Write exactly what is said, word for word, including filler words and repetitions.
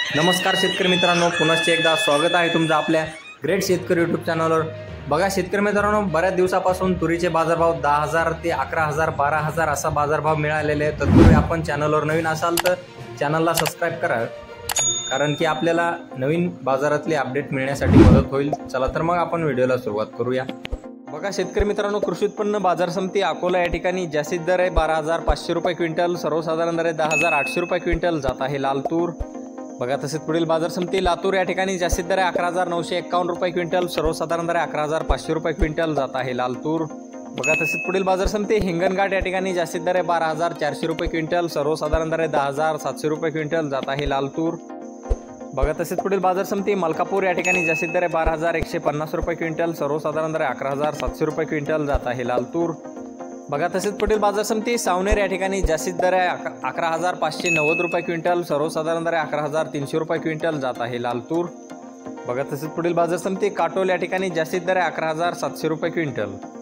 नमस्कार शेतकरी मित्रांनो, पुनश्च एकदा स्वागत आहे तुमचं आपल्या ग्रेट शेतकरी यूट्यूब चॅनलवर। बघा शेतकरी मित्रांनो, बऱ्याच दिवसापासून तुरीचे बाजारभाव दहा हजार ते अकरा हजार बारा हजार असा बाजारभाव मिळालेले आहेत। तत्पूर्वी आपण चॅनलवर नवीन असाल तर चॅनलला सबस्क्राईब करा, कारण की आपल्याला नवीन बाजारातले अपडेट मिळण्यासाठी मदत होईल। चला तर मग आपण व्हिडिओला सुरुवात करूया। बघा शेतकरी मित्रांनो, कृषी उत्पन्न बाजार समिती अकोला या ठिकाणी जास्तीत दर आहे बारा हजार पाचशे रुपये क्विंटल, सर्वसाधारण दर आहे दहा हजार आठशे रुपये क्विंटल जात आहे लाल तूर। बघा तसेच पुढील बाजार समिती लातूर या ठिकाणी जास्तीत दर आहे अकरा हजार नऊशे एक्कावन्न रुपये क्विंटल, सर्वसाधारण दर आहे अकरा हजार पाचशे रुपये क्विंटल जात आहे लाल तूर। बघा तसेच पुढील बाजार समिती हिंगणघाट या ठिकाणी जास्तीत दर आहे बारा हजार चारशे रुपये क्विंटल, सर्वसाधारण दर आहे दहा हजार सातशे रुपये क्विंटल जात आहे लाल तूर। बघा तसेच पुढील बाजार समिती मलकापूर या ठिकाणी जास्तीत दर आहे बारा हजार एकशे पन्नास रुपये क्विंटल, सर्वसाधारण दर आहे अकरा हजार सातशे रुपये क्विंटल जात आहे लाल तूर। बघा तसेच पुढील बाजार समिती सावनेर या ठिकाणी जास्तीत दर आहे अकरा हजार पाचशे नव्वद रुपये क्विंटल, सर्वसाधारण दर आहे अकरा हजार तीनशे रुपये क्विंटल जात आहे लाल तूर। बघा तसेच पुढील बाजार समिती काटोल या ठिकाणी जास्तीत दर आहे अकरा हजार सातशे रुपये क्विंटल।